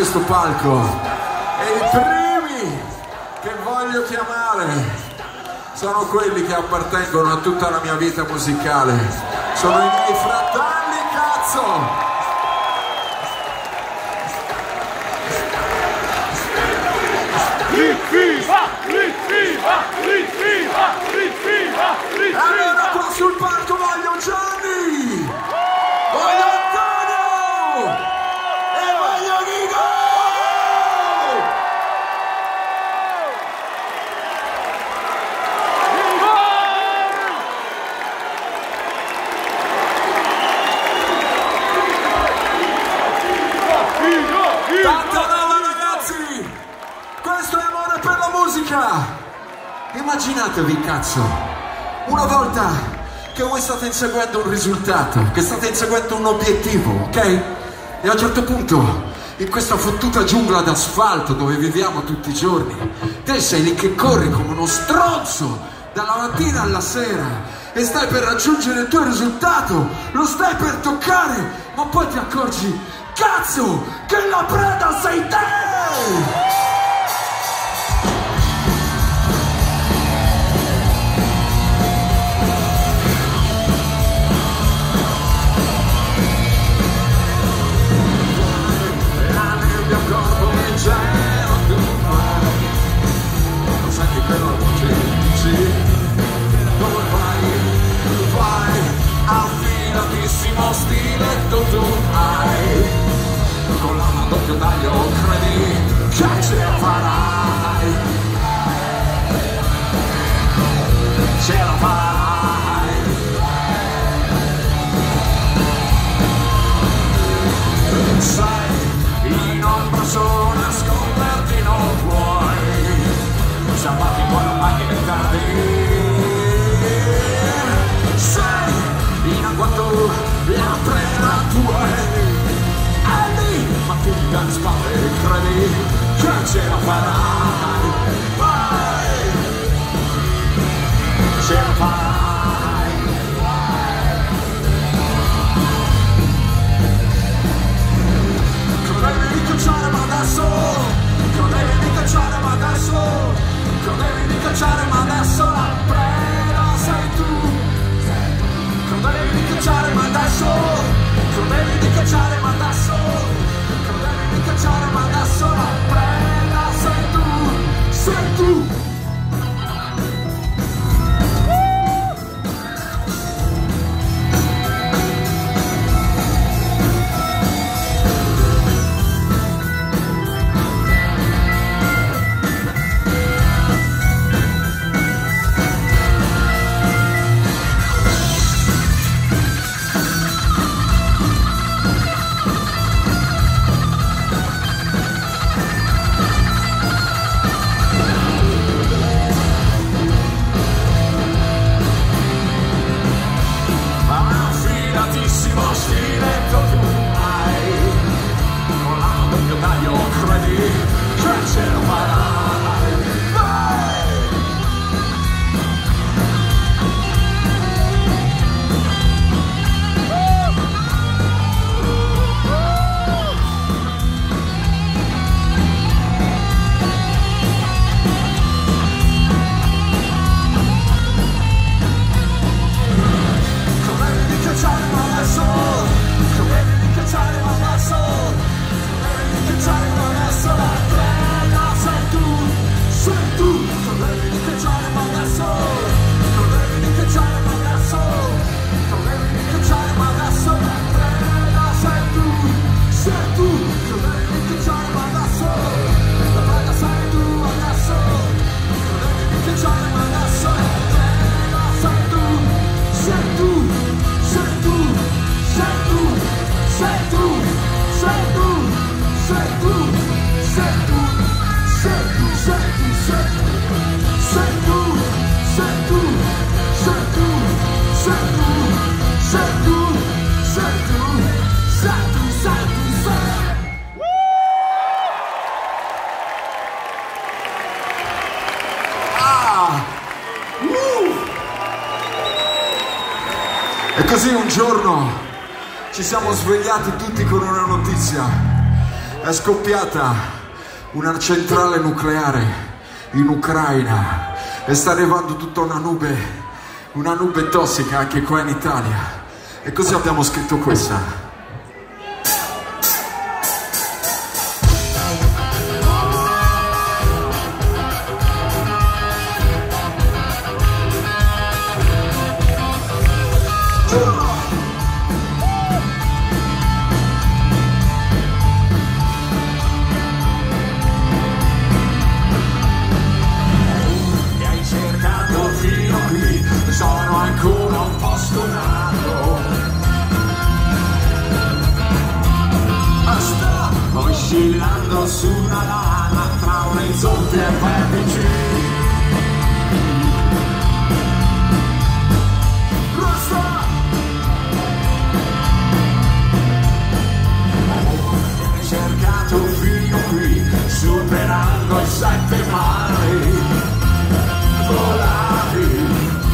questo palco e i primi che voglio chiamare sono quelli che appartengono a tutta la mia vita musicale, sono i miei fratelli, cazzo! Allora qua sul palco voglio Gianni, voglio Antonio e voglio Nico! Tanta roba ragazzi, questo è amore per la musica. Immaginatevi, cazzo, una volta che voi state inseguendo un risultato, che state inseguendo un obiettivo, ok? E a un certo punto, in questa fottuta giungla d'asfalto dove viviamo tutti i giorni, te sei lì che corri come uno stronzo dalla mattina alla sera e stai per raggiungere il tuo risultato, lo stai per toccare, ma poi ti accorgi, cazzo, che la preda sei te! Stiletto tu hai, con la doppio taglio credi che ce la farai, ce la farai. Sei in ombra solo nasconderti non puoi, se abbatti poi non mai diventare. Sei in agguato la preda tua è lì, ma tu mi dai spalle e credi che ce la farai, vai, ce la farai. Credevi di cacciare ma adesso, credevi di cacciare ma adesso, credevi di cacciare ma adesso la preda sei tu. Credevi di cacciare ma adesso, credevi di cacciare ma adesso, credevi di cacciare ma adesso la preda sei tu, sei tu. E così un giorno ci siamo svegliati tutti con una notizia. È scoppiata una centrale nucleare in Ucraina e sta arrivando tutta una nube tossica anche qua in Italia. E così abbiamo scritto questa. Sono ancora un po' stonato. Sto oscillando sulla lana tra orizzonti e vertici. Hai cercato fino qui, superando i 7 mari. Volavi.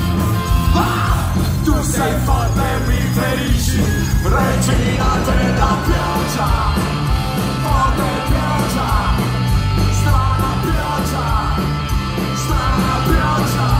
Tu sei forte e mi ferisci, regina della pioggia, forte pioggia, strana pioggia, strana pioggia.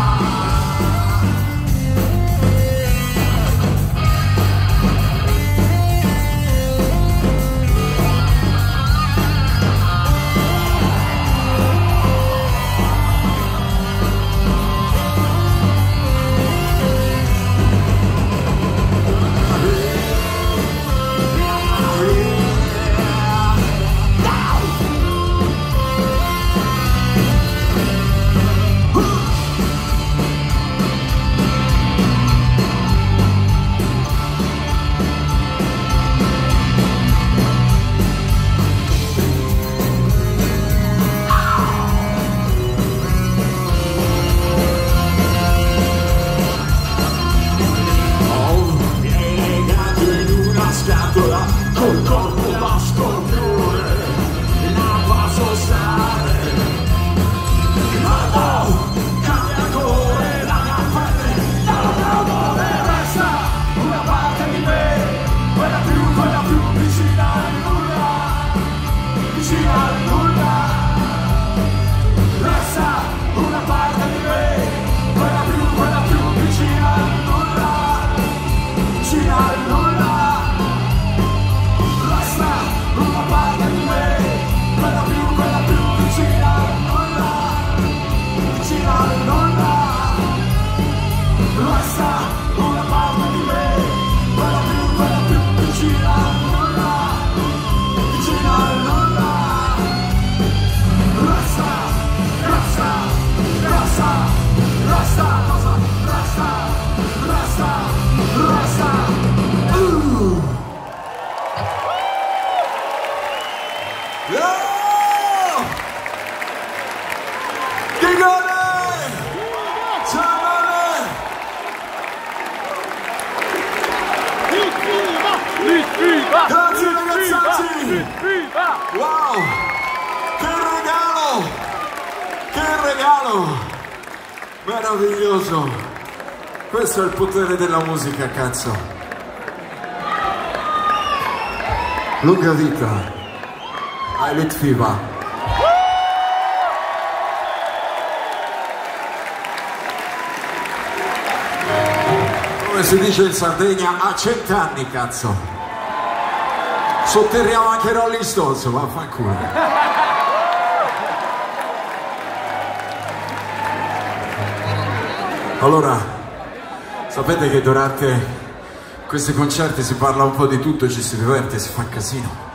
Col corpo da scorpione, la posso stare. Ma cambia colore la mia pelle, dalla dove resta una parte di me, quella più vicina al nulla, vicina al nulla. Resta una parte di me, quella più vicina al nulla, vicina al nulla. Una parte di me, quella più vicina al nulla, vicina al nulla. Resta una parte di me, quella più vicina al nulla, vicina al nulla. Resta cosa? Resta. Grazie ragazzacci! Wow! Che regalo! Che regalo! Meraviglioso! Questo è il potere della musica, cazzo! Lunga vita ai Litfiba! Come si dice in Sardegna, a 100 anni, cazzo! Sotterriamo anche Rolling Stones, vaffanculo. Allora, sapete che durante questi concerti si parla un po' di tutto, ci si diverte, si fa casino.